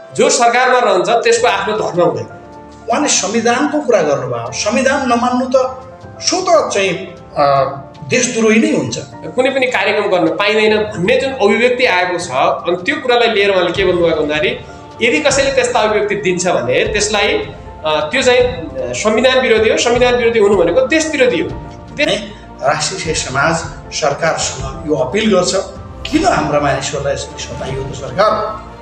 जो सरकारमा रहन्छ त्यसको आफ्नो धर्म हुँदैन। उहाँले संविधानको कुरा गर्नुभयो, संविधान नमान्नु त सो त चाहिँ देशद्रोही नै हुन्छ। कुनै पनि कार्यक्रम गर्न पाइँदैन भन्ने जुन अभिव्यक्ति आएको छ, अनि त्यो कुरालाई लिएर उहाँले के भन्नुभएको भन्दाखेरि यदि कसैले त्यस्ता अभिव्यक्ति दिन्छ भने त्यसलाई त्यो चाहिँ संविधान विरोधी हो। संविधान विरोधी हुनु भनेको देश विरोधी हो। राष्ट्रिय समाज सरकारसँग यो अपिल गर्छ, किन हाम्रा मानिसहरूलाई यसरी सताइयो त सरकार?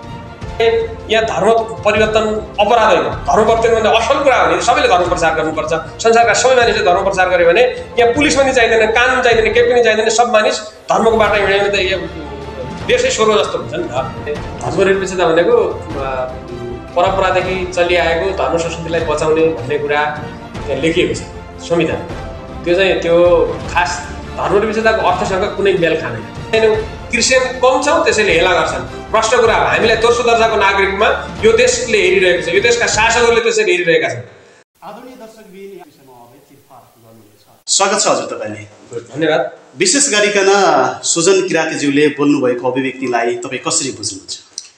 यहाँ धर्म परिवर्तन अपराध होइन। धर्म परिवर्तन भने असल कुरा हो भने सबैले धर्म प्रचार गर्नुपर्छ। संसारका सबै मानिसले धर्म प्रचार गर्यो भने यहाँ पुलिस पनि चाहिँदैन, कानुन चाहिँदैन, केही पनि चाहिँदैन। सब मानिस धर्मको बाटो हिँड्यो भने त यो देशै स्वर्ग जस्तो हुन्छ नि त। धर्मनिरपेक्षता भनेको परम्परादेखि चलिआएको धर्म संस्कृतिलाई बचाउने भन्ने कुरा त्यहाँ लेखिएको छ संविधान। त्यो चाहिँ त्यो खास धर्मनिरपेक्षताको अर्थसँग कुनै मेल खाँदैन। क्रिस्चियन कम छौँ त्यसैले हेला गर्छन्। प्रश्न कुरा हो, हामीलाई दोस्रो दर्जाको नागरिकमा यो देशले हेरिरहेको छ, यो देशका शासकहरूले त्यसरी हेरिरहेका छन्। आदरणीय दर्शकबिन यो विषयमा अझै चिरफार गर्नुहुनेछ। स्वागत छ हजुर तपाईँलाई। धन्यवाद। विशेष गरिकन सुजन किराँतीज्यूले बोल्नुभएको अभिव्यक्तिलाई तपाईँ कसरी बुझ्नुहुन्छ?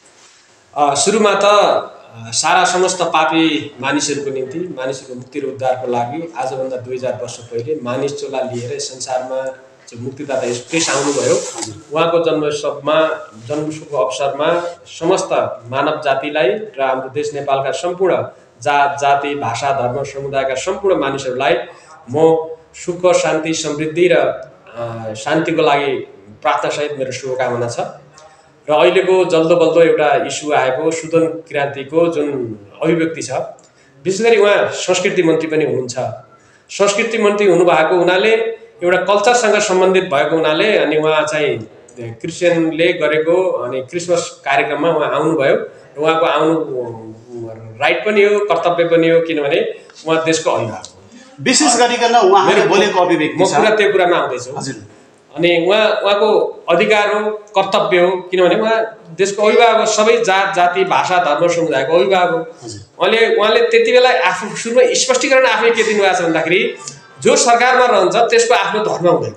सुरुमा त सारा समस्त पापी मानिसहरूको निम्ति, मानिसहरूको मुक्ति र उद्धारको लागि आजभन्दा 2000 वर्ष पहिले मानिस चोला लिएर संसारमा मुक्तिदाता येशू ख्रीष्ट आउनुभयो। उहाँको जन्मोत्सवमा, जन्मोत्सवको अवसरमा समस्त मानव जातिलाई र हाम्रो देश नेपालका सम्पूर्ण जात जाति भाषा धर्म समुदायका सम्पूर्ण मानिसहरूलाई म सुख शान्ति समृद्धि र शान्तिको लागि प्रार्थनासहित मेरो शुभकामना छ। र अहिलेको जल्दो बल्दो एउटा इस्यु आएको सुजन किराँतीको जुन अभिव्यक्ति छ, विशेष गरी उहाँ संस्कृति मन्त्री पनि हुनुहुन्छ। संस्कृति मन्त्री हुनुभएको हुनाले, एउटा कल्चरसँग सम्बन्धित भएको हुनाले, अनि उहाँ चाहिँ क्रिस्चियनले गरेको अनि क्रिसमस कार्यक्रममा उहाँ आउनुभयो। र उहाँको आउनु राइट पनि हो, कर्तव्य पनि हो, किनभने उहाँ देशको अभिभावक हो। विशेष गरिकन उहाँले बोलेको अभिव्यक्ति म पुरा त्यो कुरामा आउँदैछु। अनि उहाँको अधिकार हो, कर्तव्य हो, किनभने उहाँ देशको अभिभावक हो, सबै जात जाति भाषा धर्म समुदायको अभिभावक हो। उहाँले त्यति बेला आफू सुरुमा स्पष्टीकरण आफै के दिनुभएको छ भन्दाखेरि जो सरकारमा रहन्छ त्यसको आफ्नो धर्म हुँदैन।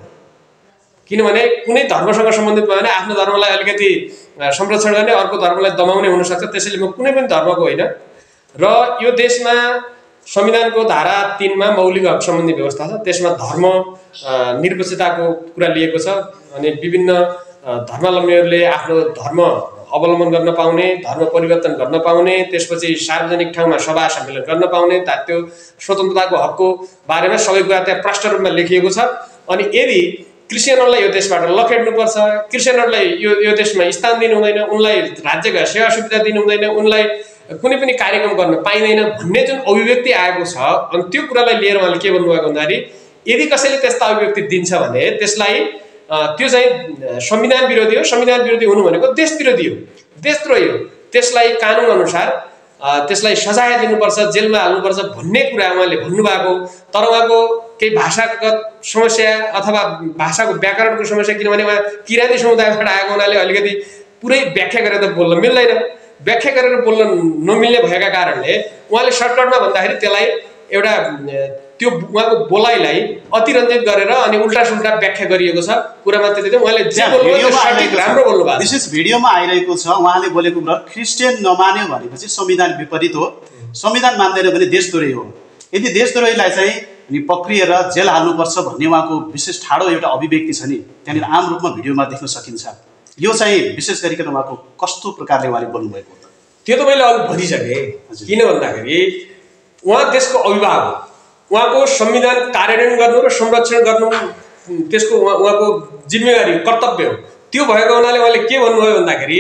किनभने कुनै धर्मसँग सम्बन्धित भयो भने आफ्नो धर्मलाई अलिकति संरक्षण गर्ने, अर्को धर्मलाई दमाउने हुनसक्छ। त्यसैले म कुनै पनि धर्मको होइन। र यो देशमा संविधानको धारा 3 मा मौलिक हक सम्बन्धी व्यवस्था छ, त्यसमा धर्म निरपेक्षताको कुरा लिएको छ। अनि विभिन्न धर्मावलम्बीहरूले आफ्नो धर्म अवलम्बन गर्न पाउने, धर्म परिवर्तन गर्न पाउने, त्यसपछि सार्वजनिक ठाउँमा सभा सम्मेलन गर्न पाउने, त्यो स्वतन्त्रताको हकको बारेमा सबै कुरा त्यहाँ प्रष्ट रूपमा लेखिएको छ। अनि यदि क्रिस्चियनहरूलाई यो देशबाट लखेड्नुपर्छ, क्रिस्चियनहरूलाई यो देशमा स्थान दिनु हुँदैन, उनलाई राज्यका सेवा सुविधा दिनु हुँदैन, उनलाई कुनै पनि कार्यक्रम गर्न पाइँदैन भन्ने जुन अभिव्यक्ति आएको छ, अनि त्यो कुरालाई लिएर उहाँले के भन्नुभएको भन्दाखेरि यदि कसैले त्यस्ता अभिव्यक्ति दिन्छ भने त्यसलाई त्यो चाहिँ संविधान विरोधी हो। संविधान विरोधी हुनु भनेको देश विरोधी हो, देशद्रोही हो। त्यसलाई कानुन अनुसार त्यसलाई सजाय दिनुपर्छ, जेलमा हाल्नुपर्छ भन्ने कुरा उहाँले भन्नुभएको। तर उहाँको केही भाषागत समस्या अथवा भाषाको व्याकरणको समस्या, किनभने उहाँ किराँती समुदायबाट आएको हुनाले अलिकति पुरै व्याख्या गरेर त बोल्न मिल्दैन। व्याख्या गरेर बोल्न नमिल्ने भएका कारणले उहाँले सर्टकटमा भन्दाखेरि त्यसलाई एउटा त्यो उहाँको बोलाइलाई अतिरञ्जित गरेर अनि उल्टा सुल्टा व्याख्या गरिएको छ। कुरामा त्यति उहाँले जे बोल्नुभयो सठिक राम्रो बोल्नुभयो। विशेष भिडियोमा आइरहेको छ उहाँले बोलेको कुरा क्रिस्चियन नमान्यो भनेपछि संविधान विपरीत हो, संविधान मान्दैन भने देशद्रोही हो। यदि देशद्रोहीलाई चाहिँ अनि पक्रिएर जेल हाल्नुपर्छ भन्ने उहाँको विशेष ठाडो एउटा अभिव्यक्ति छ नि, त्यहाँनिर आम रूपमा भिडियोमा देख्न सकिन्छ। यो चाहिँ विशेष गरिकन उहाँको कस्तो प्रकारले उहाँले बोल्नुभएको हो? त्यो त मैले अघि भनिसकेँ। किन भन्दाखेरि उहाँ देशको अभिभावक हो। उहाँको संविधान कार्यान्वयन गर्नु र संरक्षण गर्नु त्यसको उहाँको जिम्मेवारी कर्तव्य हो। त्यो भएको हुनाले उहाँले के भन्नुभयो भन्दाखेरि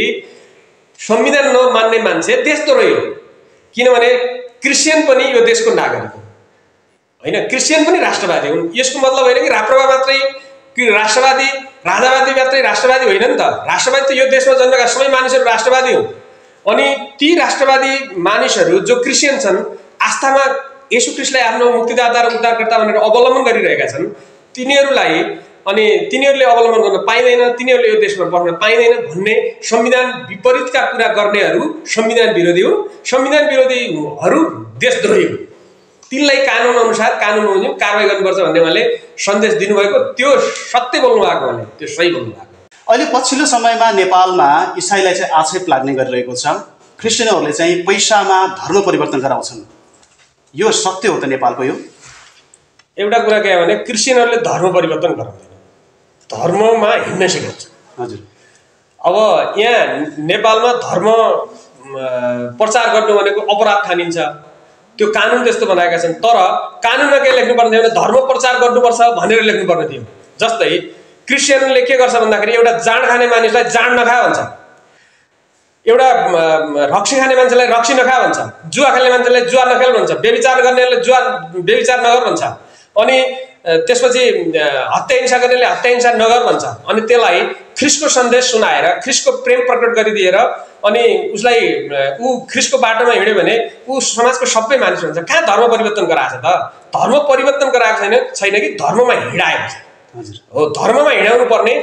संविधान नमान्ने मान्छे देशद्रोही हो। किनभने क्रिस्चियन पनि यो देशको नागरिक हो होइन, क्रिस्चियन पनि राष्ट्रवादी हुन्। यसको मतलब होइन कि राप्रपा मात्रै राष्ट्रवादी, राजावादी मात्रै राष्ट्रवादी होइन नि त। राष्ट्रवादी त यो देशमा जन्मेका सबै मानिसहरू राष्ट्रवादी हुन्। अनि ती राष्ट्रवादी मानिसहरू जो क्रिस्चियन छन्, आस्थामा येशू ख्रीष्टलाई आफ्नो मुक्तिदाता र उद्धारकर्ता भनेर अवलम्बन गरिरहेका छन्, तिनीहरूलाई अनि तिनीहरूले अवलम्बन गर्न पाइँदैन, तिनीहरूले यो देशमा बस्न पाइँदैन भन्ने संविधान विपरीतका कुरा गर्नेहरू संविधान विरोधी हुन्। संविधान विरोधीहरू देशद्रोही हुन्। तिनलाई कानुन अनुसार कानुन बमोजिम कारबाही गर्नुपर्छ भन्ने उहाँले सन्देश दिनुभएको, त्यो सत्य बोल्नुभएको, उहाँले त्यो सही बोल्नुभएको। अहिले पछिल्लो समयमा नेपालमा इसाईलाई चाहिँ आक्षेप लाग्ने गरिरहेको छ। क्रिस्चियनहरूले चाहिँ पैसामा धर्म परिवर्तन गराउँछन्, यो सत्य हो त नेपालको? यो एउटा कुरा के हो भने क्रिस्चियनहरूले धर्म परिवर्तन गराउँदैन, धर्ममा हिँड्न सिकाउँछ। हजुर, अब यहाँ नेपालमा धर्म प्रचार गर्नु भनेको अपराध ठानिन्छ, त्यो कानुन त्यस्तो बनाएका छन्। तर कानुनमा के लेख्नुपर्ने थियो भने धर्म प्रचार गर्नुपर्छ भनेर लेख्नुपर्ने थियो। जस्तै क्रिस्चियनले के गर्छ भन्दाखेरि एउटा जाँड खाने मानिसलाई जाँड नखा भन्छ, एउटा रक्सी खाने मान्छेलाई रक्सी नखा भन्छ, जुवा खेल्ने मान्छेलाई जुवा नखेल भन्छ, व्यभिचार गर्नेलाई व्यभिचार नगर भन्छ, अनि त्यसपछि हत्या हिंसा गर्नेले हत्या हिंसा नगर भन्छ। अनि त्यसलाई ख्रिस्टको सन्देश सुनाएर ख्रिस्टको प्रेम प्रकट गरिदिएर अनि उसलाई ऊ ख्रिस्टको बाटोमा हिँड्यो भने ऊ समाजको सबै मानिस हुन्छ। कहाँ धर्म परिवर्तन गराएको छ त? धर्म परिवर्तन गराएको छैन कि धर्ममा हिँडाएको छ। हो, धर्ममा हिँडाउनु पर्ने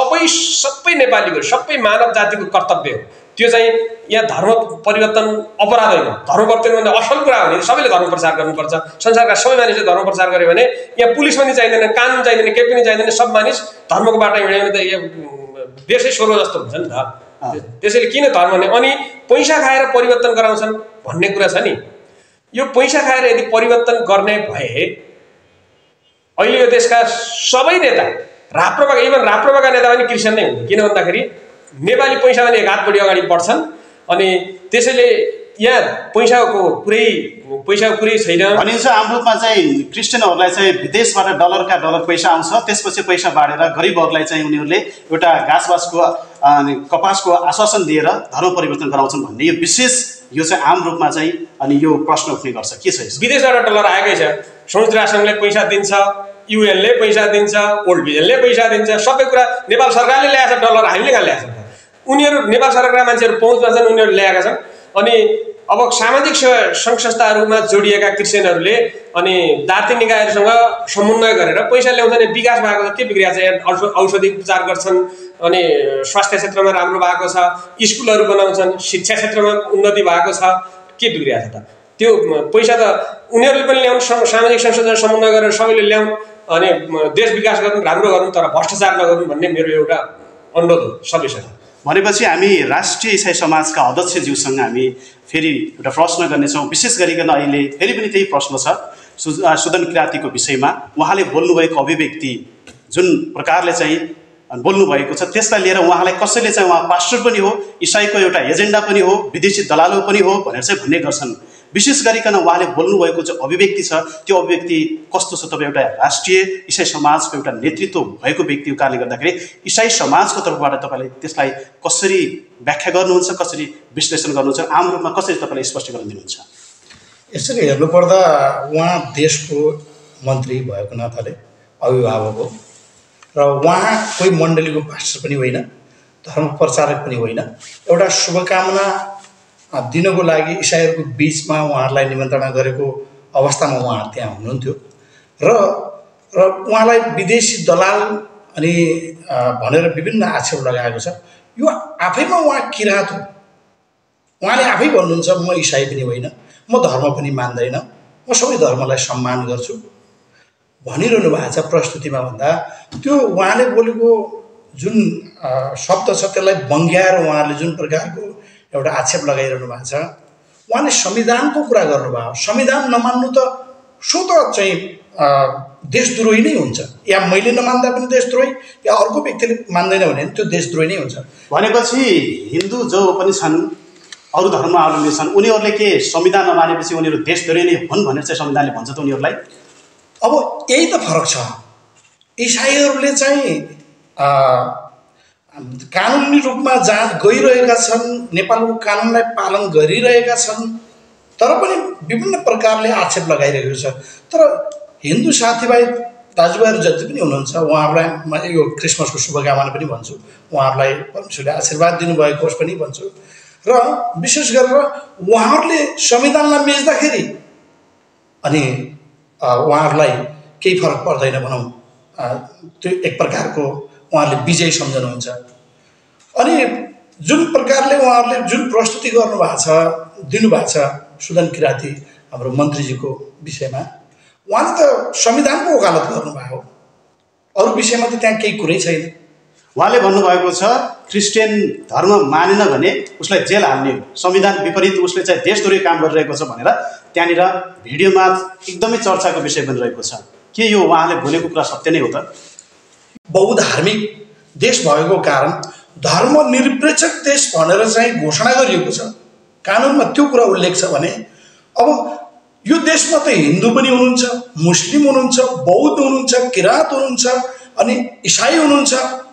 सबै नेपालीको, सबै मानव जातिको कर्तव्य हो। त्यो चाहिँ यहाँ धर्म परिवर्तन अपराध होइन, धर्म परिवर्तन भन्दा असल कुरा हो नि सबैले धर्म प्रचार गर्नुपर्छ। संसारका सबै मानिसले धर्म प्रचार गर्यो भने यहाँ पुलिस पनि चाहिँदैन, कानुन चाहिँदैन, केही पनि चाहिँदैन, सब मानिस धर्मको बाटो हिँड्यो भने त यो देशै स्वर्ग जस्तो हुन्छ नि त। त्यसैले किन धर्म भने अनि पैसा खाएर परिवर्तन गराउँछन् भन्ने कुरा छ नि। यो पैसा खाएर यदि परिवर्तन गर्ने भए अहिले यो देशका सबै नेता राप्रपाका, इभन राप्रपाका नेता पनि क्रिस्चियन नै हुन्। किन भन्दाखेरि नेपाली पैसा पनि एक हात बढी अगाडि बढ्छन् अनि त्यसैले यहाँ पैसाको कुरै छैन भनिन्छ। हाम्रो रूपमा चाहिँ क्रिस्चियनहरूलाई चाहिँ विदेशबाट डलरका डलर पैसा आउँछ, त्यसपछि पैसा बाँडेर गरिबहरूलाई चाहिँ उनीहरूले एउटा घाँसबासको अनि कपासको आश्वासन दिएर धर्म परिवर्तन गराउँछन् भन्ने यो विशेष यो चाहिँ आम रूपमा चाहिँ अनि यो प्रश्न उठ्ने गर्छ। के छ यसो? विदेशबाट डलर आएकै छ, संयुक्त राष्ट्रसङ्घले पैसा दिन्छ, युएनले पैसा दिन्छ, वर्ल्ड भिजनले पैसा दिन्छ, सबै कुरा नेपाल सरकारले ल्याएको छ। डलर हामीले कहाँ ल्याएको छ? उनीहरू नेपाल सरकारका मान्छेहरू पहुँचमा छन्, उनीहरू ल्याएका छन्। अनि अब सामाजिक सङ्घ संस्थाहरूमा जोडिएका क्रिस्चियनहरूले अनि दार्ती निकायहरूसँग समन्वय गरेर पैसा ल्याउँछन्। विकास भएको छ, के बिग्रिएको छ? औषधि उपचार गर्छन्, अनि स्वास्थ्य क्षेत्रमा राम्रो भएको छ, स्कुलहरू बनाउँछन्, शिक्षा क्षेत्रमा उन्नति भएको छ, के बिग्रिएको छ त? त्यो पैसा त उनीहरूले पनि ल्याउनु, सामाजिक संस्थासँग समन्वय गरेर सबैले ल्याउनु अनि देश विकास गर्नु, राम्रो गर्नु, तर भ्रष्टाचार नगर्नु भन्ने मेरो एउटा अनुरोध हो सबैसँग। भनेपछि हामी राष्ट्रिय इसाई समाजका अध्यक्षज्यूसँग हामी फेरि एउटा प्रश्न गर्नेछौँ। विशेष गरिकन अहिले फेरि पनि त्यही प्रश्न छ सुदन किरातीको विषयमा। उहाँले बोल्नुभएको अभिव्यक्ति जुन प्रकारले चाहिँ बोल्नुभएको छ त्यसलाई लिएर उहाँलाई कसैले चाहिँ उहाँ पास्टर पनि हो, इसाईको एउटा एजेन्डा पनि हो, विदेशी दलालो पनि हो भनेर चाहिँ भन्ने गर्छन्। विशेष गरिकन उहाँले बोल्नुभएको जो अभिव्यक्ति छ त्यो अभिव्यक्ति कस्तो छ? तपाईँ एउटा राष्ट्रिय इसाई समाजको एउटा नेतृत्व भएको व्यक्तिको कारणले गर्दाखेरि इसाई समाजको तर्फबाट तपाईँले त्यसलाई कसरी व्याख्या गर्नुहुन्छ, कसरी विश्लेषण गर्नुहुन्छ, आम रूपमा कसरी तपाईँले स्पष्टीकरण दिनुहुन्छ? यसरी हेर्नुपर्दा उहाँ देशको मन्त्री भएको नाताले अभिभावक हो र उहाँ कोही मण्डलीको पास्टर पनि होइन, धर्म प्रचारक पनि होइन। एउटा शुभकामना दिनको लागि इसाईहरूको बिचमा उहाँहरूलाई निमन्त्रणा गरेको अवस्थामा उहाँहरू त्यहाँ हुनुहुन्थ्यो र उहाँलाई विदेशी दलाल अनि भनेर विभिन्न आक्षेप लगाएको छ। यो आफैमा उहाँ किराँत हो। उहाँले आफै भन्नुहुन्छ म इसाई पनि होइन, म धर्म पनि मान्दैन, म सबै धर्मलाई सम्मान गर्छु भनिरहनु भएको छ प्रस्तुतिमा। भन्दा त्यो उहाँले बोलेको जुन शब्द छ त्यसलाई बङ्ग्याएर उहाँले जुन प्रकारको एउटा आक्षेप लगाइरहनु भएको छ, उहाँले संविधानको कुरा गर्नुभयो। संविधान नमान्नु त स्वतः चाहिँ देशद्रोही नै हुन्छ, या मैले नमान्दा पनि देशद्रोही, या अर्को व्यक्तिले मान्दैन भने त्यो देशद्रोही नै हुन्छ। भनेपछि हिन्दू जो पनि छन्, अरू धर्मावलम्बी छन्, उनीहरूले के संविधान नमानेपछि उनीहरू देशद्रोही नै हुन् भनेर चाहिँ संविधानले भन्छ त उनीहरूलाई? अब यही त फरक छ। इसाईहरूले चाहिँ कानुनी रूपमा जहाँ गइरहेका छन्, नेपालको कानुनलाई पालन गरिरहेका छन्, तर पनि विभिन्न प्रकारले आक्षेप लगाइरहेको छ। तर हिन्दू साथीभाइ दाजुभाइहरू जति पनि हुनुहुन्छ उहाँहरूलाई म यो क्रिसमसको शुभकामना पनि भन्छु, उहाँहरूलाई परमेश्वरले आशीर्वाद दिनुभएको होस् पनि भन्छु। र विशेष गरेर उहाँहरूले संविधानलाई मेच्दाखेरि अनि उहाँहरूलाई केही फरक पर्दैन भनौँ, त्यो एक प्रकारको उहाँहरूले विजय सम्झनुहुन्छ। अनि जुन प्रकारले उहाँहरूले जुन प्रस्तुति गर्नुभएको छ, दिनुभएको छ सुदन किराती हाम्रो मन्त्रीजीको विषयमा, उहाँले त संविधानको वकालत गर्नुभयो, अरू विषयमा त त्यहाँ केही कुरै छैन। उहाँले भन्नुभएको छ क्रिस्चियन धर्म मानेन भने उसलाई जेल हाल्ने हो, संविधान विपरीत उसले चाहिँ देशद्रोही काम गरिरहेको छ भनेर त्यहाँनिर भिडियोमा एकदमै चर्चाको विषय बनिरहेको छ। के यो उहाँले बोलेको कुरा सत्य नै हो त? बहुधार्मिक देश भएको कारण धर्मनिरपेक्ष देश भनेर चाहिँ घोषणा गरिएको छ कानुनमा। त्यो कुरा उल्लेख छ भने अब यो देशमा त हिन्दू पनि हुनुहुन्छ, मुस्लिम हुनुहुन्छ, बौद्ध हुनुहुन्छ, किराँत हुनुहुन्छ अनि इसाई हुनुहुन्छ,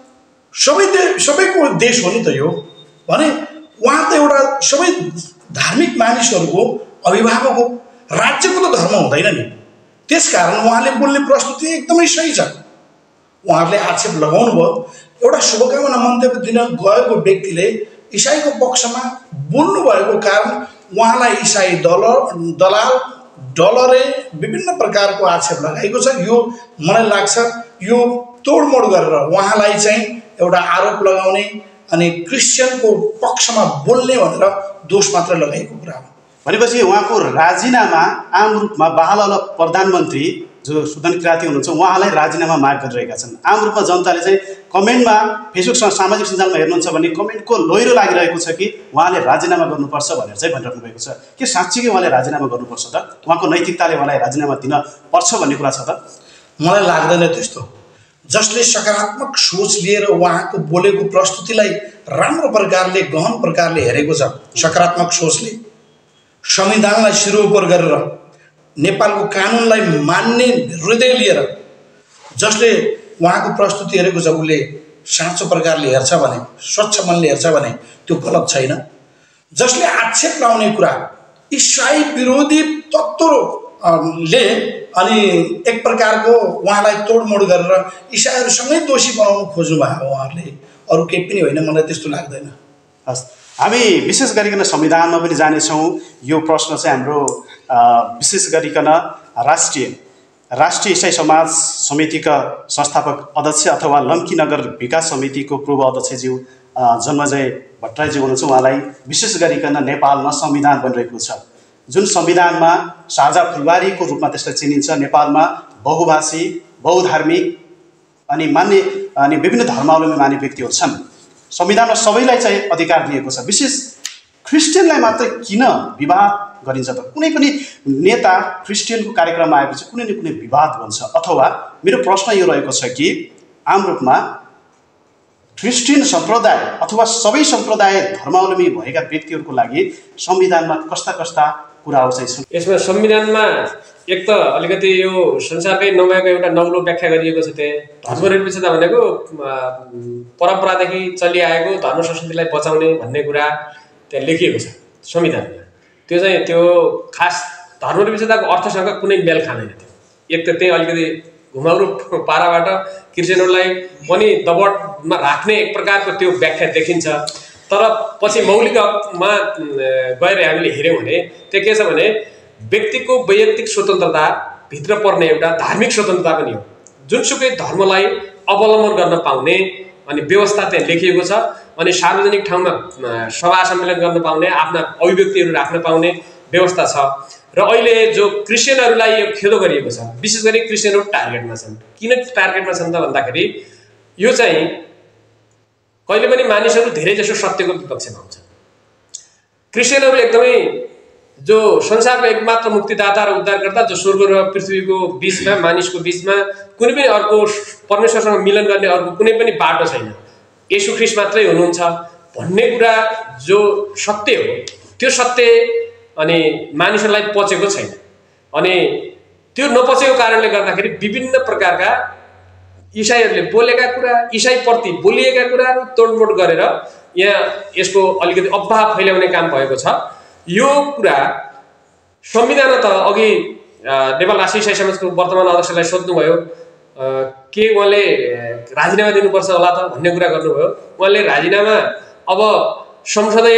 सबैको देश हो नि त यो भने। उहाँ त एउटा सबै धार्मिक मानिसहरूको अभिभावक हो, राज्यको त धर्म हुँदैन नि। त्यसकारण उहाँले बोल्ने प्रस्तुति एकदमै सही छ। उहाँहरूले आक्षेप लगाउनु भयो, एउटा शुभकामना मन्तव्य दिन गएको व्यक्तिले इसाईको पक्षमा बोल्नु भएको कारण उहाँलाई इसाई दलाल डलरे विभिन्न प्रकारको आक्षेप लगाएको छ। यो मलाई लाग्छ यो तोडमोड गरेर उहाँलाई चाहिँ एउटा आरोप लगाउने अनि क्रिस्चियनको पक्षमा बोल्ने भनेर दोष मात्र लगाएको कुरा हो। भनेपछि उहाँको राजीनामा आम रूपमा बहाल प्रधानमन्त्री जो सुदन किराती हुनुहुन्छ उहाँलाई राजीनामा माग गरिरहेका छन्। आम रूपमा जनताले चाहिँ कमेन्टमा फेसबुक सामाजिक सञ्जालमा हेर्नुहुन्छ भने कमेन्टको लैरो लागिरहेको छ कि उहाँले राजीनामा गर्नुपर्छ भनेर चाहिँ भनिराख्नु भएको छ। के साँच्चीकै उहाँले राजीनामा गर्नुपर्छ त? उहाँको नैतिकताले उहाँलाई राजीनामा दिन पर्छ भन्ने कुरा छ त? मलाई लाग्दैन त्यस्तो। जसले सकारात्मक सोच लिएर उहाँको बोलेको प्रस्तुतिलाई राम्रो प्रकारले गहन प्रकारले हेरेको छ, सकारात्मक सोचले संविधानलाई सिरोपर गरेर नेपालको कानुनलाई मान्ने हृदय लिएर जसले उहाँको प्रस्तुति हेरेको छ उसले साँचो प्रकारले हेर्छ भने, स्वच्छ मनले हेर्छ भने त्यो गलत छैन। जसले आक्षेप लाउने कुरा इसाई विरोधी तत्त्वले अनि एक प्रकारको उहाँलाई तोडमोड गरेर इसाईहरूसँगै दोषी बनाउनु खोज्नु भयो उहाँहरूले, अरू केही पनि होइन। मलाई त्यस्तो लाग्दैन। हस्, हामी विशेष गरिकन संविधानमा पनि जानेछौँ। यो प्रश्न चाहिँ हाम्रो विशेष गरिकन राष्ट्रिय इसाई समाज समितिका संस्थापक अध्यक्ष अथवा लम्की नगर विकास समितिको पूर्व अध्यक्षज्यू जन्मजय भट्टराईज्यू हुनुहुन्छ। उहाँलाई विशेष गरिकन नेपालमा संविधान बनिरहेको छ जुन संविधानमा साझा फुलबारीको रूपमा त्यसलाई चिनिन्छ। नेपालमा बहुभाषी, बहुधार्मिक अनि मान्ने अनि विभिन्न धर्मावलम्बी मान्ने व्यक्तिहरू छन्। संविधानमा सबैलाई चाहिँ अधिकार दिएको छ। विशेष क्रिस्चियनलाई मात्र किन विवाद गरिन्छ त? कुनै पनि नेता क्रिस्चियनको कार्यक्रममा आएपछि कुनै न कुनै विवाद बन्छ। अथवा मेरो प्रश्न यो रहेको छ कि आम रूपमा क्रिस्चियन सम्प्रदाय अथवा सबै सम्प्रदाय धर्मावलम्बी भएका व्यक्तिहरूको लागि संविधानमा कस्ता कस्ता कुराहरू चाहिँ छन्? यसमा संविधानमा एक त अलिकति यो संसारकै नभएको एउटा नौलो व्याख्या गरिएको छ। त्यहाँ धर्मनिरपेक्षता भनेको परम्परादेखि चलिआएको धर्म संस्कृतिलाई बचाउने भन्ने कुरा त्यहाँ लेखिएको छ संविधानमा। त्यो चाहिँ त्यो खास धर्मनिरपेक्षताको अर्थसँग कुनै मेल खाँदैन थियो। एक त त्यही अलिकति घुमाउरो पाराबाट क्रिस्चियनहरूलाई पनि दबावमा राख्ने एक प्रकारको त्यो व्याख्या देखिन्छ। तर पछि मौलिकमा गएर हामीले हेऱ्यौँ भने त्यो के छ भने व्यक्तिको वैयक्तिक स्वतन्त्रता भित्र पर्ने एउटा धार्मिक स्वतन्त्रता पनि हो। जुनसुकै धर्मलाई अवलम्बन गर्न पाउने अनि व्यवस्था त्यहाँ लेखिएको छ। अनि सार्वजनिक ठाउँमा सभा सम्मेलन गर्न पाउने, आफ्ना अभिव्यक्तिहरू राख्न पाउने व्यवस्था छ। र अहिले जो क्रिस्चियनहरूलाई यो खेदो गरिएको छ, विशेष गरी क्रिस्चियनहरू टार्गेटमा छन्। किन टार्गेटमा छन् त भन्दाखेरि यो चाहिँ कहिले पनि मानिसहरू धेरै जसो सत्यको विपक्षमा हुन्छ। क्रिस्चियनहरू एकदमै जो संसारको एकमात्र मुक्तिदाता र उद्धारकर्ता जो स्वर्ग र पृथ्वीको बिचमा मानिसको बिचमा कुनै पनि अर्को परमेश्वरसँग मिलन गर्ने अर्को कुनै पनि बाटो छैन, येशू ख्रीष्ट मात्रै हुनुहुन्छ भन्ने कुरा जो सत्य हो त्यो सत्य अनि मानिसहरूलाई पचेको छैन। अनि त्यो नपचेको कारणले गर्दाखेरि विभिन्न प्रकारका इसाईहरूले बोलेका कुरा, इसाईप्रति बोलिएका कुराहरू तोडमोड गरेर यहाँ यसको अलिकति अफवाह फैलाउने काम भएको छ। यो कुरा संविधानमा त अघि नेपाल राष्ट्रिय इसाई समाजको वर्तमान अध्यक्षलाई सोध्नुभयो के उहाँले राजीनामा दिनुपर्छ होला त भन्ने कुरा गर्नुभयो। उहाँले राजीनामा अब संसदीय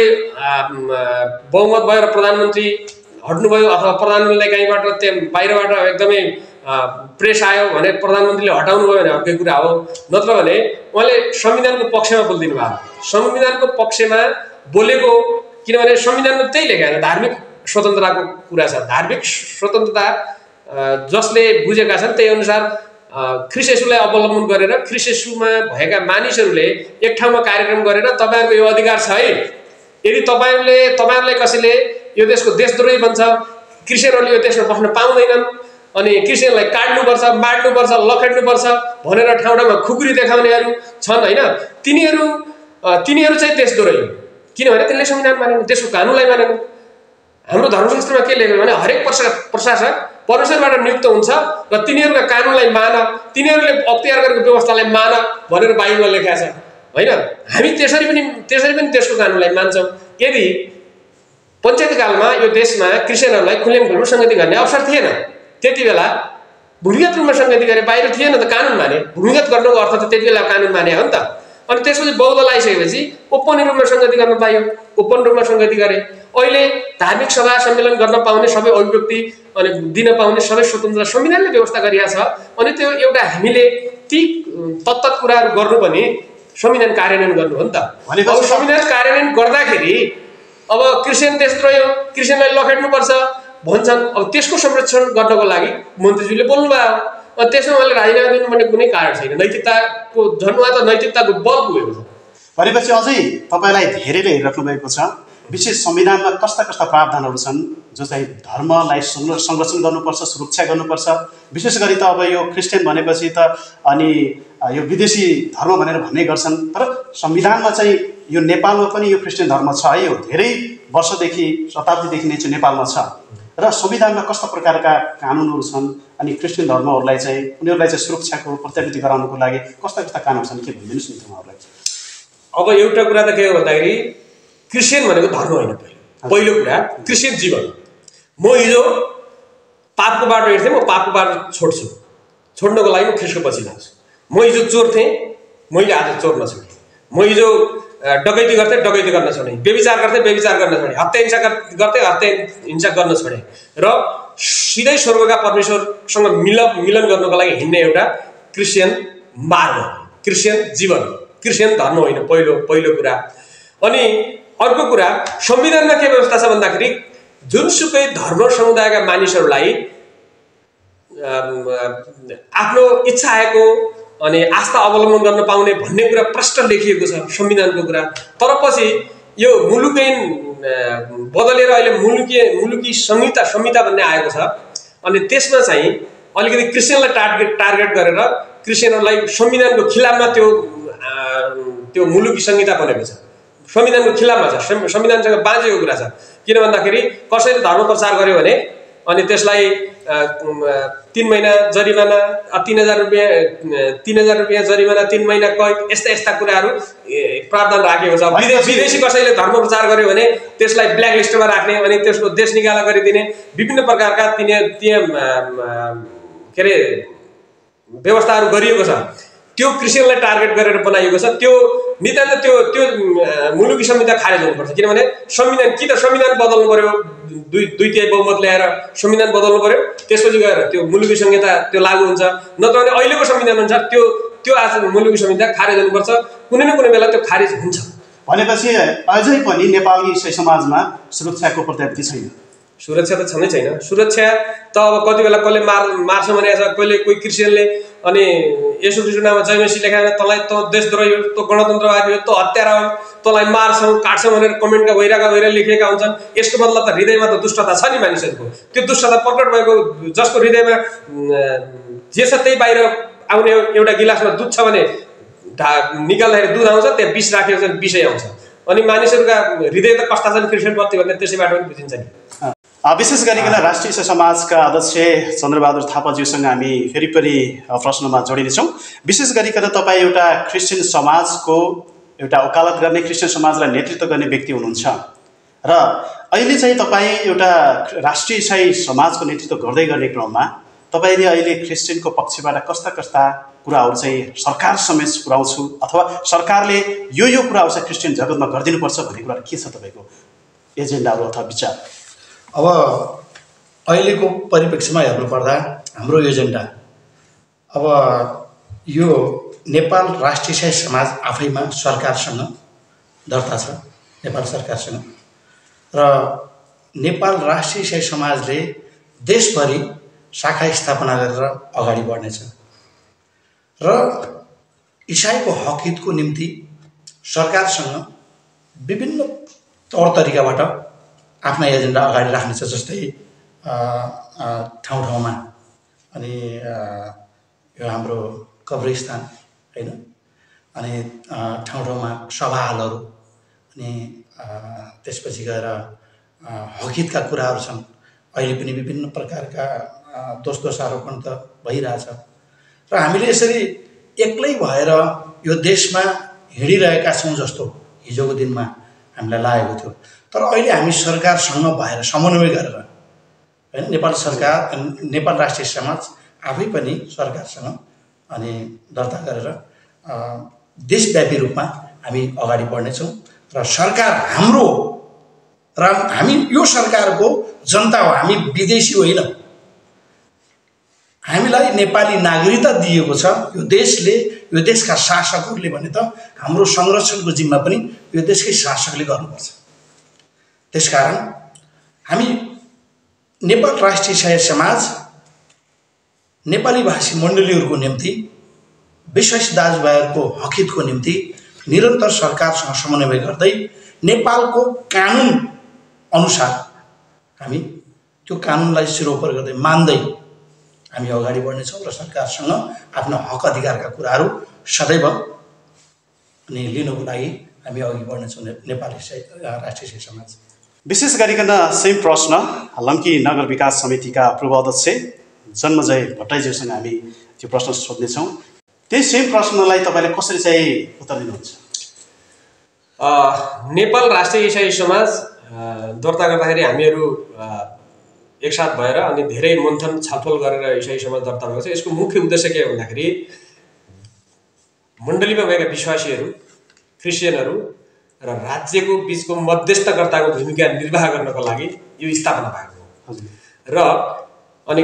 बहुमत भयो र प्रधानमन्त्री हट्नुभयो अथवा प्रधानमन्त्रीलाई कहीँबाट त्यहाँ बाहिरबाट एकदमै प्रेस आयो भने प्रधानमन्त्रीले हटाउनु भयो भने अर्कै कुरा हो। नत्र भने उहाँले संविधानको पक्षमा बोलिदिनु भयो। संविधानको पक्षमा बोलेको किनभने संविधानमा त्यही लेखेको छ धार्मिक स्वतन्त्रताको कुरा छ। धार्मिक स्वतन्त्रता जसले बुझेका छन् त्यही अनुसार ख्रिस्ट अवलम्बन गरेर ख्रिस्ट भएका मानिसहरूले एक ठाउँमा कार्यक्रम गरेर तपाईँहरूको यो अधिकार छ है, यदि तपाईँहरूलाई कसैले यो देशको देशद्रोही भन्छ, क्रिस्चियनहरूले यो देशमा बस्न पाउँदैनन्, अनि क्रिस्चियनलाई काट्नुपर्छ, मार्नुपर्छ, लखेट्नुपर्छ भनेर ठाउँ ठाउँमा खुकुरी देखाउनेहरू छन् होइन, तिनीहरू चाहिँ देशद्रोही, किनभने तिनीहरूले संविधान मानेन, देशको कानुनलाई मानेन। हाम्रो धर्मशास्त्रमा के लेखेको भने हरेक प्रशासक परमेश्वरबाट नियुक्त हुन्छ र तिनीहरूका कानुनलाई मान, तिनीहरूले अख्तियार गरेको व्यवस्थालाई मान भनेर बाइबलमा लेखेको छ होइन। हामी त्यसरी पनि देशको कानुनलाई मान्छौँ। यदि पञ्चायतकालमा यो देशमा क्रिस्चियनहरूलाई खुलेम सङ्गति गर्ने अवसर थिएन, त्यति बेला भूमिगत रूपमा सङ्गति गरे, बाहिर थिएन त कानुन माने, भूमिगत गर्नुको अर्थ त त्यति बेला कानुन माने हो नि त। अनि त्यसपछि बौद्धलाई आइसकेपछि ओपन रूपमा सङ्गति गर्न पाइयो, ओपन रूपमा सङ्गति गरे। अहिले धार्मिक सभा सम्मेलन गर्न पाउने, सबै अभिव्यक्ति अनि दिन पाउने सबै स्वतन्त्र संविधानले व्यवस्था गरिएको छ। अनि त्यो एउटा हामीले ती तत्त कुराहरू गर्नु पनि संविधान कार्यान्वयन गर्नु हो नि त। अब संविधान कार्यान्वयन गर्दाखेरि अब क्रिस्चियन देशद्रोही हो, क्रिस्चियनलाई लखेट्नुपर्छ भन्छन्, अब त्यसको संरक्षण गर्नको लागि मन्त्रीज्यूले बोल्नुभयो। त्यसमा उहाँले राजीनामा दिनुपर्ने कुनै कारण छैन। नैतिकताको जन्ममा त नैतिकताको बल पुगेको छ। भनेपछि अझै तपाईँलाई धेरैले हेरिराख्नु भएको छ, विशेष संविधानमा कस्ता प्रावधानहरू छन् जो चाहिँ धर्मलाई संरक्षण गर्नुपर्छ, सुरक्षा गर्नुपर्छ। विशेष गरी त अब यो क्रिस्चियन भनेपछि त अनि यो विदेशी धर्म भनेर भन्ने गर्छन्, तर संविधानमा चाहिँ यो नेपालमा पनि यो क्रिस्चियन धर्म छ है, यो धेरै वर्षदेखि शताब्दीदेखि नै चाहिँ नेपालमा छ। र संविधानमा कस्ता प्रकारका कानुनहरू छन् अनि क्रिस्चियन धर्महरूलाई चाहिँ उनीहरूलाई चाहिँ सुरक्षाको प्रत्याभूति गराउनको लागि कस्ता कानुन छन्, के भनिदिनुहोस् न उहाँहरूलाई। अब एउटा कुरा त के हो भन्दाखेरि क्रिस्चियन भनेको धर्म होइन। पहिलो कुरा क्रिस्चियन जीवन। म हिजो पापको बाटो हिँड्थेँ, म पापको बाटो छोड्नको लागि म ख्रिस्टको पछि लाग्छु। म हिजो चोर थिएँ, मैले आज चोर नछोडेँ। म हिजो डकैती गर्थेँ, डकैती गर्न छोडेँ। व्यभिचार गर्थेँ, व्यभिचार गर्न छोडेँ। हत्या हिंसा गर्थेँ, हत्या हिंसा गर्न छोडेँ। र सिधै स्वर्गका परमेश्वरसँग मिलन गर्नको लागि हिँड्ने एउटा क्रिस्चियन मार्ग, क्रिस्चियन जीवन, क्रिस्चियन धर्म होइन पहिलो कुरा। अनि अर्को कुरा, संविधानमा के व्यवस्था छ भन्दाखेरि जुनसुकै धर्म समुदायका मानिसहरूलाई आफ्नो इच्छा आएको अनि आस्था अवलम्बन गर्न पाउने भन्ने कुरा प्रष्ट लेखिएको छ संविधानको कुरा। तर पछि यो मुलुकैन बदलेर अहिले मुलुकी संहिता भन्ने आएको छ। अनि त्यसमा चाहिँ अलिकति क्रिस्चियनलाई टार्गेट गरेर क्रिस्चियनहरूलाई संविधानको खिलाफमा त्यो मुलुकी संहिता बनेको छ, संविधानको खिलाफमा छ, संविधानसँग बाँझेको कुरा छ। किन भन्दाखेरि कसैले धर्म प्रचार गर्यो भने अनि त्यसलाई 3 महिना जरिमाना, 3000 रुपियाँ जरिमाना, 3 महिना कैद, यस्ता कुराहरू प्रावधान राखेको छ। विदेशी कसैले धर्म प्रचार गर्यो भने त्यसलाई ब्ल्याक लिस्टमा राख्ने, अनि त्यसको देश निकाला गरिदिने, विभिन्न प्रकारका के अरे व्यवस्थाहरू गरिएको छ। त्यो क्रिस्चियनलाई टार्गेट गरेर बनाइएको छ। त्यो नितान्त त्यो मुलुकी संहिता खारेज हुनुपर्छ। किनभने संविधान कि त संविधान बदल्नु पर्यो, 2/3 बहुमत ल्याएर संविधान बदल्नु पर्यो, त्यसपछि गएर त्यो मुलुकी संहिता त्यो लागू हुन्छ। नत्र भने अहिलेको संविधान अनुसार त्यो आज मुलुकी संहिता खारेज हुनुपर्छ। कुनै न कुनै बेला त्यो खारेज हुन्छ। भनेपछि अझै पनि नेपाली समाजमा सुरक्षाको प्रत्याभूति छैन। सुरक्षा त छँदै छैन। सुरक्षा त अब कति बेला कसले मार्छ भने कहिले कोही क्रिस्चियनले अनि यसो नाममा जयमसी लेखाएर तँलाई त देशद्रोही हो, त गणतन्त्रवादी हो, त हत्यारा हो, तँलाई मार्छौँ काट्छौँ भनेर कमेन्टका भइरहेका लेखेका हुन्छन्। यसको मतलब त हृदयमा त दुष्टता छ नि मानिसहरूको। त्यो दुष्टता प्रकट भएको, जसको हृदयमा जे छ त्यही बाहिर आउने। एउटा गिलासमा दुध छ भने निकाल्दाखेरि दुध आउँछ, त्यहाँ विष राखेको छ विषय आउँछ। अनि मानिसहरूका हृदय त कस्ता छन् क्रिस्चियनप्रति भन्ने त्यसैबाट पनि बुझिन्छ नि। विशेष गरिकन राष्ट्रिय समाजका अध्यक्ष चन्द्रबहादुर थापाज्यूसँग हामी फेरि पनि प्रश्नमा जोडिनेछौँ। विशेष गरिकन तपाईँ एउटा क्रिस्चियन समाजको एउटा वकालत गर्ने, क्रिस्चियन समाजलाई नेतृत्व गर्ने व्यक्ति हुनुहुन्छ र अहिले चाहिँ तपाईँ एउटा राष्ट्रिय इसाई समाजको नेतृत्व गर्दै गर्ने क्रममा तपाईँले अहिले क्रिस्चियनको पक्षबाट कस्ता कुराहरू चाहिँ सरकार समेत पुर्याउँछु अथवा सरकारले यो कुराहरू चाहिँ क्रिस्चियन जगतमा गरिदिनुपर्छ भन्ने कुरा के छ तपाईँको एजेन्डाहरू अथवा विचार? अब अहिलेको परिप्रेक्ष्यमा हेर्नुपर्दा हाम्रो एजेन्डा अब यो नेपाल राष्ट्रिय इसाई समाज आफैमा सरकारसँग दर्ता छ, नेपाल सरकारसँग, र नेपाल राष्ट्रिय इसाई समाजले देशभरि शाखा स्थापना गरेर अगाडि बढ्नेछ। र इसाईको हक हितको निम्ति सरकारसँग विभिन्न तौर तरिकाबाट आफ्ना एजेन्डा अगाडि राख्नेछ। जस्तै ठाउँ ठाउँमा अनि यो हाम्रो कब्रस्तान हैन, अनि ठाउँ ठाउँमा सभा हलहरू, अनि त्यसपछि गएर हक हितका कुराहरू छन्। अहिले पनि विभिन्न प्रकारका दोषारोपण त भइरहेछ र हामीले यसरी एक्लै भएर यो देशमा हिँडिरहेका छौँ जस्तो हिजोको दिनमा हामीलाई लागेको थियो। तर अहिले हामी सरकारसँग भएर समन्वय गरेर हैन, नेपाल सरकार, नेपाल राष्ट्रिय समाज आफै पनि सरकारसँग अनि दर्ता गरेर देशव्यापी रूपमा हामी अगाडि बढ्नेछौँ र सरकार हाम्रो र हामी यो सरकारको जनता हो, हामी विदेशी होइन। हामीलाई नेपाली नागरिकता दिएको छ यो देशले, यो देशका शासकहरूले भने त हाम्रो संरक्षणको जिम्मा पनि यो देशकै शासकले गर्नुपर्छ। त्यसकारण हामी नेपाल राष्ट्रिय इसाई समाज नेपाली भाषी मण्डलीहरूको निम्ति, विशेष दाजुभाइहरूको हक हितको निम्ति निरन्तर सरकारसँग समन्वय गर्दै नेपालको कानुन अनुसार हामी त्यो कानुनलाई सिरोपर गर्दै मान्दै हामी अगाडि बढ्नेछौँ र सरकारसँग आफ्नो हक अधिकारका कुराहरू सदैव अनि लिनको लागि हामी अघि बढ्नेछौँ। नेपाली राष्ट्रिय इसाई समाज। विशेष गरिकन सेम प्रश्न लम्की नगर विकास समितिका पूर्व अध्यक्ष जन्मजय भट्टराईज्यूसँग हामी त्यो प्रश्न सोध्नेछौँ। त्यही सेम प्रश्नलाई तपाईँले कसरी चाहिँ उत्तर दिनुहुन्छ? नेपाल राष्ट्रिय इसाई समाज दर्ता गर्दाखेरि हामीहरू एकसाथ भएर अनि धेरै मन्थन छलफल गरेर इसाई समाज दर्ता भएको छ। यसको मुख्य उद्देश्य के हो भन्दाखेरि मण्डलीमा भएका विश्वासीहरू, क्रिस्चियनहरू र राज्यको बिचको मध्यस्थकर्ताको भूमिका निर्वाह गर्नको लागि यो स्थापना भएको हो। र अनि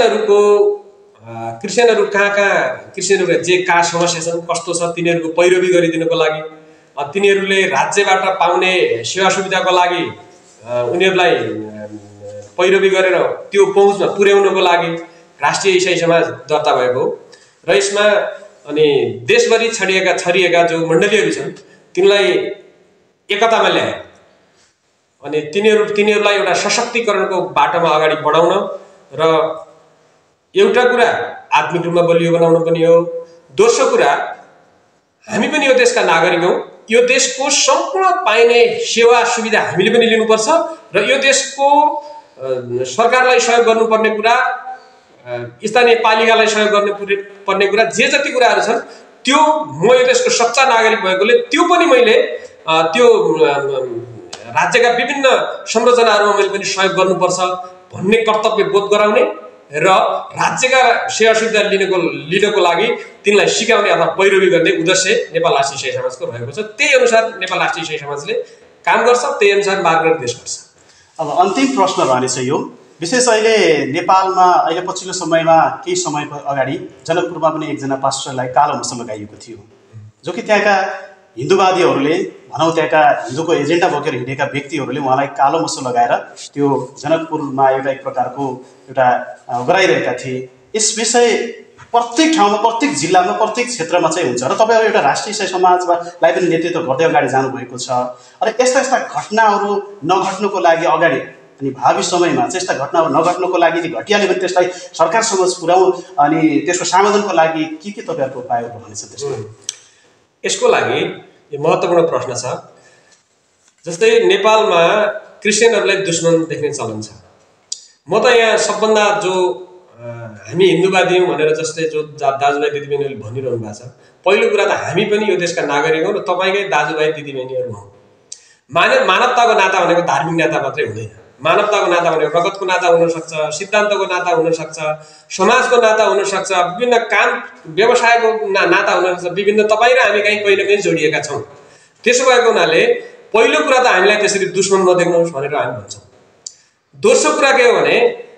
क्रिस्चियनहरू क्रिस्चियनहरू जे समस्या छन्, कस्तो छ, तिनीहरूको पैरवी गरिदिनको लागि, तिनीहरूले राज्यबाट पाउने सेवा सुविधाको लागि उनीहरूलाई पैरवी गरेर त्यो पहुँचमा पुर्याउनको लागि राष्ट्रिय इसाई समाज दर्ता भएको हो। र यसमा अनि देशभरि छरिएका जो मण्डलीहरू छन् तिनलाई एकतामा ल्याए अनि तिनीहरूलाई एउटा सशक्तिकरणको बाटोमा अगाडि बढाउन र एउटा कुरा आत्मिक रूपमा बलियो बनाउनु पनि हो। दोस्रो कुरा, हामी पनि यो देशका नागरिक हौँ, यो देशको सम्पूर्ण पाइने सेवा सुविधा हामीले पनि लिनुपर्छ र यो देशको सरकारलाई सहयोग गर्नुपर्ने कुरा, स्थानीय पालिकालाई सहयोग गर्नुपर्ने कुरा, जे जति कुराहरू छन् त्यो म यो देशको सच्चा नागरिक भएकोले त्यो पनि मैले त्यो राज्यका विभिन्न संरचनाहरूमा मैले पनि सहयोग गर्नुपर्छ भन्ने कर्तव्य बोध गराउने र राज्यका सेवा सुविधा लिनको लागि तिनलाई सिकाउने अथवा पैरवी गर्ने उद्देश्य नेपाल राष्ट्रिय इसाई समाजको रहेको छ। त्यही अनुसार नेपाल राष्ट्रिय इसाई समाजले काम गर्छ, त्यही अनुसार मार्गनिर्देश गर्छ। अब अन्तिम प्रश्न रहनेछ यो, विशेष अहिले नेपालमा अहिले पछिल्लो समयमा केही समय अगाडि जनकपुरमा पनि एकजना पास्टरलाई कालो मसल लगाइएको थियो, जो कि त्यहाँका हिन्दूवादीहरूले भनौँ त्यहाँका हिन्दूको एजेन्डा बोकेर हिँडेका व्यक्तिहरूले उहाँलाई कालो मसल लगाएर त्यो जनकपुरमा एउटा एक प्रकारको एउटा गराइरहेका थिए। यस विषय प्रत्येक ठाउँमा, प्रत्येक जिल्लामा, प्रत्येक क्षेत्रमा चाहिँ हुन्छ र तपाईँहरू एउटा राष्ट्रिय इसाई समाजलाई पनि नेतृत्व गर्दै अगाडि जानुभएको छ। र यस्ता घटनाहरू नघट्नुको लागि अगाडि अनि भावी समयमा चाहिँ यस्ता घटनाहरू नघट्नुको लागि घटियाले पनि त्यसलाई सरकार समक्ष पुर्याउँ अनि त्यसको समाधानको लागि के तपाईँहरूको उपायहरू रहनेछ त्यसमा? यसको लागि यो महत्त्वपूर्ण प्रश्न छ। जस्तै नेपालमा क्रिस्चियनहरूलाई दुश्मन देख्ने चलन छ। म त यहाँ सबभन्दा जो हामी हिन्दूवादी हौँ भनेर जस्तै जो दाजुभाइ दिदीबहिनीहरूले भनिरहनु भएको छ, पहिलो कुरा त हामी पनि यो देशका नागरिक हौँ र तपाईँकै दाजुभाइ दिदीबहिनीहरू हौँ। मानवताको नाता भनेको धार्मिक नाता मात्रै हुँदैन। मानवताको नाता भनेको रगतको नाता हुनसक्छ, सिद्धान्तको नाता हुनसक्छ, समाजको नाता हुनसक्छ, विभिन्न काम व्यवसायको नाता हुनसक्छ, विभिन्न तपाईँ र हामी कहीँ न कहीँ जोडिएका छौँ। त्यसो भएको हुनाले पहिलो कुरा त हामीलाई त्यसरी दुश्मन नदेख्नुहोस् भनेर हामी भन्छौँ। दोस्रो कुरा के हो भने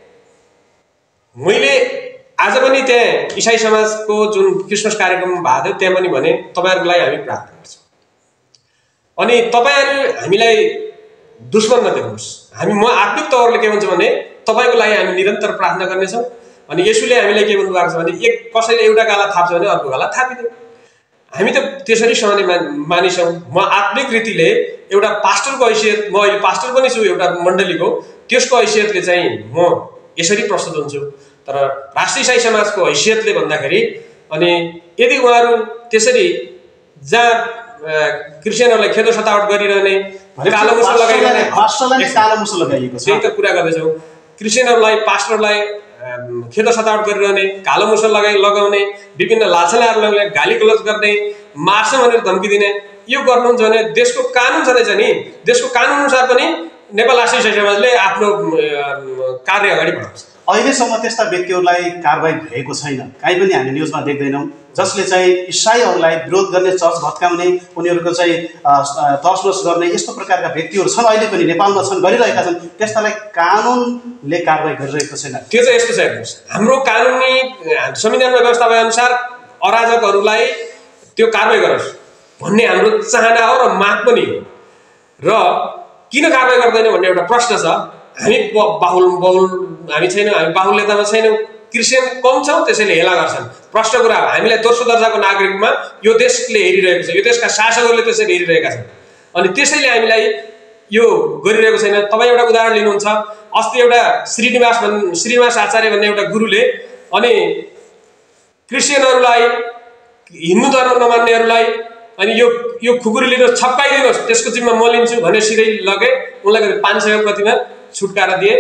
मैले आज पनि त्यहाँ इसाई समाजको जुन क्रिसमस कार्यक्रम भएको थियो त्यहाँ पनि भने तपाईँहरूको लागि हामी प्रार्थना गर्छौँ अनि तपाईँहरू हामीलाई दुश्मन नदेख्नुहोस्। म आत्मिक तौरले के भन्छ भने तपाईँको लागि हामी निरन्तर प्रार्थना गर्नेछौँ अनि यसुले हामीलाई के भन्नुभएको छ भने एक कसैले एउटा गाला थाप्छ भने अर्को गाला थापिदियो। हामी त त्यसरी सहने मानिस हौँ। म आत्मिक रीतिले एउटा पास्टरको हैसियत, म अहिले पास्टर पनि छु एउटा मण्डलीको, त्यसको हैसियतले चाहिँ म यसरी प्रस्तुत हुन्छु। तर राष्ट्रिय इसाई समाजको हैसियतले भन्दाखेरि अनि यदि उहाँहरू त्यसरी जहाँ क्रिस्चियनहरूलाई खेदो सतावट गरिरहने, कालो मुसो लगाइरहने, कालो मुसो लगाइएको छ, त्यही त कुरा गर्दैछौँ। क्रिस्चियनहरूलाई पास्टरलाई खेदो सतावट गरिरहने, कालो मुसो लगाउने, विभिन्न लाछनाहरूलाई गाली गलौज गर्ने, मार्छ भनेर धम्की दिने, यो गर्नुहुन्छ भने देशको कानुन छँदैछ नि, देशको कानुन अनुसार पनि नेपाल राष्ट्रिय इसाई समाजले आफ्नो कार्य अगाडि बढाउँछ। अहिलेसम्म त्यस्ता व्यक्तिहरूलाई कारबाही भएको छैन, कहीँ पनि हामी न्युजमा देख्दैनौँ, जसले चाहिँ इसाईहरूलाई विरोध गर्ने, चर्च भत्काउने, उनीहरूको चाहिँ तसनस गर्ने यस्तो प्रकारका व्यक्तिहरू छन्, अहिले पनि नेपालमा छन्, गरिरहेका छन्। त्यस्तालाई कानुनले कारबाही गरिरहेको छैन। त्यो चाहिँ यस्तो छ, हेर्नुहोस्, हाम्रो कानुनी संविधानमा व्यवस्था भएअनुसार अराजकहरूलाई त्यो कारबाही गरोस् भन्ने हाम्रो चाहना हो र माग पनि हो। र किन कारबाही गर्दैन भन्ने एउटा प्रश्न छ। हामी हामी छैनौँ, हामी बाहुल्यतामा छैनौँ, क्रिस्चियन कम छौँ, त्यसैले हेला गर्छन्। प्रश्न कुरा हो, हामीलाई दोस्रो दर्जाको नागरिकमा यो देशले हेरिरहेको छ, यो देशका शासकहरूले त्यसरी हेरिरहेका छन्, अनि त्यसैले हामीलाई यो गरिरहेको छैन। तपाईँ एउटा उदाहरण लिनुहुन्छ, अस्ति एउटा श्रीनिवास आचार्य भन्ने एउटा गुरुले अनि क्रिस्चियनहरूलाई, हिन्दू धर्म नमान्नेहरूलाई अनि यो खुकुरी लिनुहोस्, छप्काइदिनुहोस्, त्यसको जिम्मा म लिन्छु भने सिधै लगे, उनलाई 500 प्रतिमा छुटकारा दिए।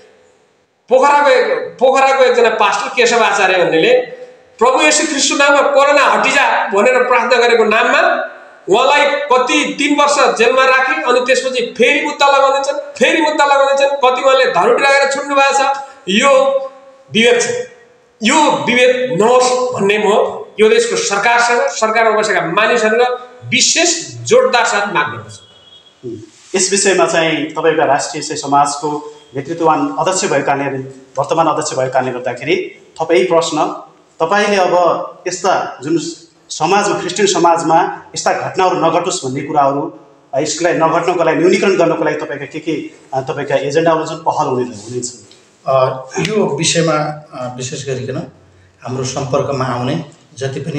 पोखराको एकजना पास्टर केशव आचार्य भन्नेले प्रभु येशू ख्रीष्टको नाममा कोरोना हटिजा भनेर प्रार्थना गरेको नाममा उहाँलाई कति 3 वर्ष जेलमा राखे, अनि त्यसपछि फेरि मुद्दा लगाउँदैछन्, कति उहाँले धरोटी लगाएर छुट्नु भएको छ। यो विभेद छ, यो विभेद नहोस् भन्ने म यो देशको सरकारसँग, सरकारमा बसेका मानिसहरूका विशेष जोडदार साथ माग गर्दछु। यस विषयमा चाहिँ तपाईँका राष्ट्रिय इसाई समाजको नेतृत्ववान अध्यक्ष भएको कारणले, वर्तमान अध्यक्ष भएको कारणले गर्दाखेरि थपै प्रश्न, तपाईँले अब यस्ता जुन समाजमा, क्रिस्चियन समाजमा यस्ता घटनाहरू नघटोस् भन्ने कुराहरू, यसलाई नघट्नको लागि, न्यूनीकरण गर्नको लागि तपाईँका के तपाईँका एजेन्डाहरू जुन पहल हुनेछ? यो विषयमा विशेष गरिकन हाम्रो सम्पर्कमा आउने जति पनि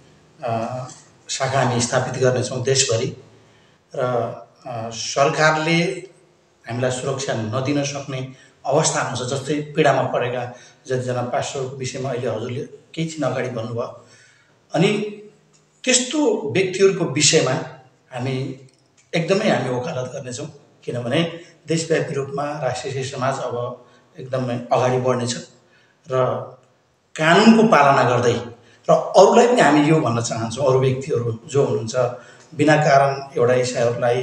शाखा हामी स्थापित गर्नेछौँ देशभरि, र सरकारले हामीलाई सुरक्षा नदिन सक्ने अवस्था हुन्छ, जस्तै पीडामा परेका जतिजना पास्टरको विषयमा अहिले हजुरले केही छिन अगाडि भन्नुभयो, अनि त्यस्तो व्यक्तिहरूको विषयमा हामी एकदमै वकालत गर्नेछौँ। किनभने देशव्यापी रूपमा राष्ट्रिय समाज अब एकदमै अगाडि बढ्नेछ र कानुनको पालना गर्दै, र अरूलाई पनि हामी यो भन्न चाहन्छौँ, अरू व्यक्तिहरू जो हुनुहुन्छ बिना कारण एउटा इसाईहरूलाई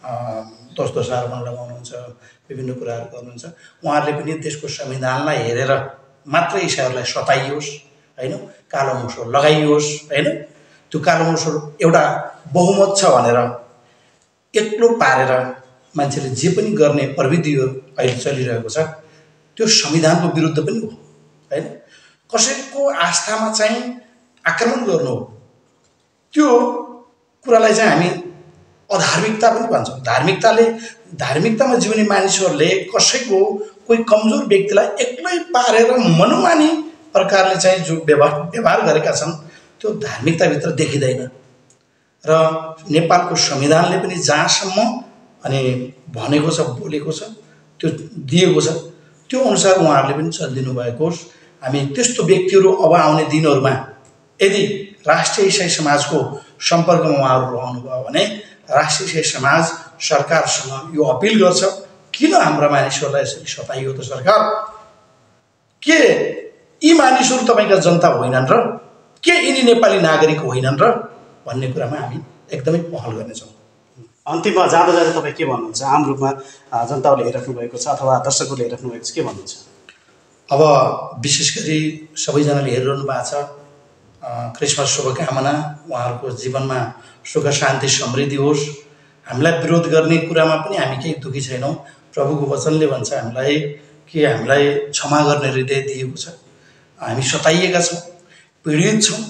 दोष आरोपण लगाउनुहुन्छ, विभिन्न कुराहरू गर्नुहुन्छ, उहाँहरूले पनि देशको संविधानलाई हेरेर मात्र इसाईहरूलाई सताइयोस् होइन, कालो मुसो लगाइयोस् होइन, त्यो कालो मुसो एउटा बहुमत छ भनेर एक्लो पारेर मान्छेले जे पनि गर्ने प्रविधिहरू अहिले चलिरहेको छ, त्यो संविधानको विरुद्ध पनि हो होइन। कसैको आस्थामा चाहिँ आक्रमण गर्नु हो, त्यो कुरालाई चाहिँ हामी अधार्मिकता पनि भन्छौँ। धार्मिकतामा जिउने मानिसहरूले कसैको कोही कमजोर व्यक्तिलाई एक्लै पारेर मनोमानी प्रकारले चाहिँ जो व्यवहार गरेका छन्, त्यो धार्मिकताभित्र देखिँदैन। र नेपालको संविधानले पनि जहाँसम्म अनि भनेको छ, बोलेको छ, त्यो दिएको छ, त्यो अनुसार उहाँहरूले पनि चलिदिनु भएको होस्। हामी त्यस्तो व्यक्तिहरू अब आउने दिनहरूमा यदि राष्ट्रिय इसाई समाजको सम्पर्कमा उहाँहरू रहनुभयो भने राष्ट्रिय इसाई समाज सरकारसँग यो अपिल गर्छ, किन हाम्रा मानिसहरूलाई यसरी सताइयो त सरकार? के यी मानिसहरू तपाईँका जनता होइनन् र? के यिनी नेपाली नागरिक होइनन् र? भन्ने कुरामा हामी एकदमै पहल गर्नेछौँ। अन्तिममा जाँदा जाँदा तपाईँ के भन्नुहुन्छ? आम रूपमा जनताहरूले हेरिराख्नु भएको छ अथवा दर्शकहरूले हेरिराख्नु भएको छ, के भन्नुहुन्छ? अब विशेष गरी सबैजनाले हेरिरहनु भएको छ, क्रिसमस शुभकामना, उहाँहरूको जीवनमा सुख शान्ति समृद्धि होस्। हामीलाई विरोध गर्ने कुरामा पनि हामी केही दुखी छैनौँ। प्रभुको वचनले भन्छ हामीलाई कि हामीलाई क्षमा गर्ने हृदय दिएको छ। हामी सताइएका छौँ, पीडित छौँ,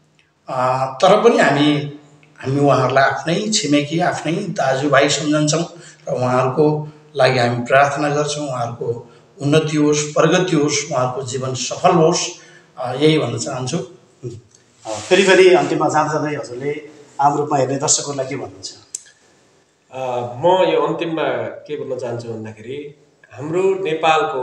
तर पनि हामी उहाँहरूलाई आफ्नै छिमेकी, आफ्नै दाजुभाइ सम्झन्छौँ र उहाँहरूको लागि हामी प्रार्थना गर्छौँ, उहाँहरूको उन्नति होस्, प्रगति होस्, उहाँको जीवन सफल होस्, यही भन्न चाहन्छु। फेरि पनि अन्तिममा जाँदा जाँदै हजुरले आम रूपमा हेर्ने दर्शकहरूलाई के भन्नुहुन्छ? म यो अन्तिममा के भन्न चाहन्छु भन्दाखेरि हाम्रो नेपालको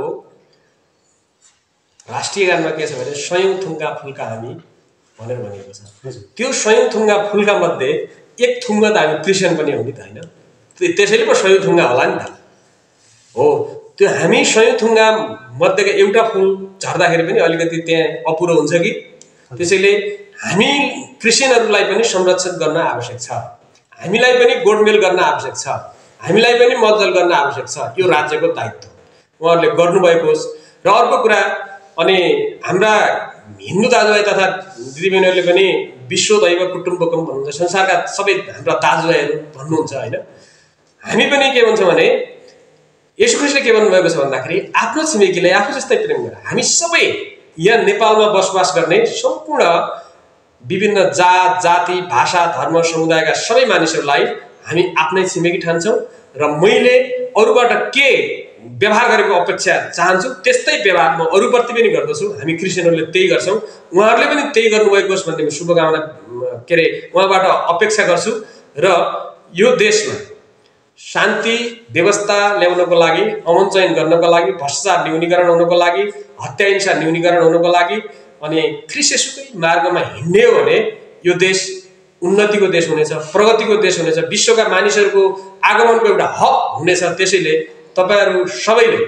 राष्ट्रिय गानमा के छ भने सयौं थुङ्गा फुलका हामी भनेर भनिएको छ। त्यो सयौं थुङ्गा फुलका मध्ये एक थुङ्गा त हामी क्रिस्चियन पनि हो नि त होइन, त्यसैले पो सयौं थुङ्गा होला नि त। हो, त्यो हामी सयौं थुङ्गा मध्येको एउटा फुल झर्दाखेरि पनि अलिकति त्यहाँ अपुरो हुन्छ कि, त्यसैले हामी क्रिस्चियनहरूलाई पनि संरक्षण गर्न आवश्यक छ, हामीलाई पनि गोडमेल गर्न आवश्यक छ, हामीलाई पनि मलजल गर्न आवश्यक छ। यो राज्यको दायित्व उहाँहरूले गर्नुभएको होस्। र अर्को कुरा, अनि हाम्रा हिन्दू दाजुभाइ तथा दिदीबहिनीहरूले पनि विश्व दैव कुटुम्बकम भन्नुहुन्छ, संसारका सबै हाम्रा दाजुभाइहरू भन्नुहुन्छ होइन। हामी पनि के भन्छौँ भने येशू ख्रीष्टले के भन्नुभएको छ भन्दाखेरि आफ्नो छिमेकीलाई आफू जस्तै प्रेम गर। हामी सबै यहाँ नेपालमा बसोबास गर्ने सम्पूर्ण विभिन्न जात जाति भाषा धर्म समुदायका सबै मानिसहरूलाई हामी आफ्नै छिमेकी ठान्छौँ र मैले अरूबाट के व्यवहार गरेको अपेक्षा चाहन्छु त्यस्तै व्यवहार म अरूप्रति पनि गर्दछु। हामी क्रिस्चियनहरूले त्यही गर्छौँ, उहाँहरूले पनि त्यही गर्नुभएको होस् भन्ने शुभकामना उहाँबाट अपेक्षा गर्छु। र यो देशमा शान्ति व्यवस्था ल्याउनको लागि, अमन चयन गर्नको लागि, भ्रष्टाचार न्यूनीकरण हुनको लागि, हत्या हिंसा न्यूनीकरण हुनको लागि अनि ख्रीष्ट येशूकै मार्गमा हिँड्ने हो भने यो देश उन्नतिको देश हुनेछ, प्रगतिको देश हुनेछ, विश्वका मानिसहरूको आगमनको एउटा हब हुनेछ। त्यसैले तपाईहरू सबैले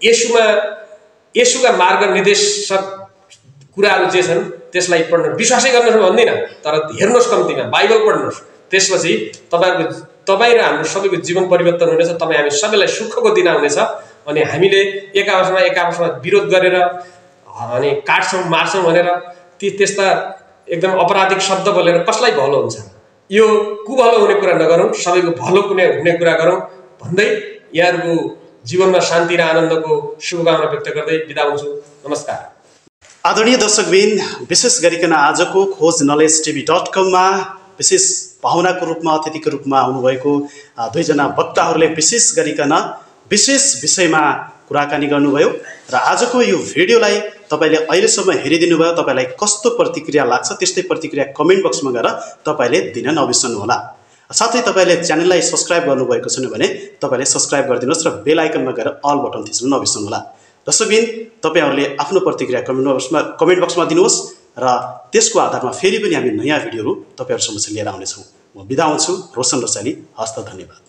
येशूका मार्ग निर्देशक कुराहरू जे छन् त्यसलाई पढ्नु, विश्वासै गर्नुहोस् भन्दिनँ, तर हेर्नुहोस् कम्तीमा, बाइबल पढ्नुहोस्। त्यसपछि तपाईँ र हाम्रो सबैको जीवन परिवर्तन हुनेछ, तपाईँ हामी सबैलाई सुखको दिन हुनेछ। अनि हामीले एक आपसमा विरोध गरेर अनि काट्छौँ मार्छौँ भनेर त्यस्ता एकदम अपराधिक शब्द बोलेर कसलाई भलो हुन्छ? यो कुभलो हुने कुरा नगरौँ, सबैको भलो हुने कुरा गरौँ भन्दै यहाँहरूको जीवनमा शान्ति र आनन्दको शुभकामना व्यक्त गर्दै बिदा हुन्छु। नमस्कार। आदरणीय दर्शकबिन, विशेष गरिकन आजको खोज knowledgetv.com विशेष पाहुनाको रूपमा अतिथिको रूपमा आउनुभएको दुईजना वक्ताहरूले विशेष गरिकन विशेष विषयमा कुराकानी गर्नुभयो र आजको यो भिडियोलाई तपाईले अहिलेसम्म हेरिदिनु भयो, तपाईलाई कस्तो प्रतिक्रिया लाग्छ त्यस्तै प्रतिक्रिया कमेन्ट बक्समा गएर तपाईले दिन नबिर्सनुहोला। साथै तपाईले च्यानललाई सब्स्क्राइब गर्नुभएको छैन भने तपाईले सब्स्क्राइब गरिदिनुहोस् र बेल आइकनमा गएर अल बटन थिच्न नबिर्सनुहोला। दर्शकबिन, तपाईहरूले आफ्नो प्रतिक्रिया कमेन्ट बक्समा दिनुहोस् र त्यसको आधारमा फेरि पनि हामी नयाँ भिडियोहरू तपाईहरु समक्ष लिएर आउनेछौँ। म बिदा हुन्छु। रोशन रसाइली, हस्त, धन्यवाद।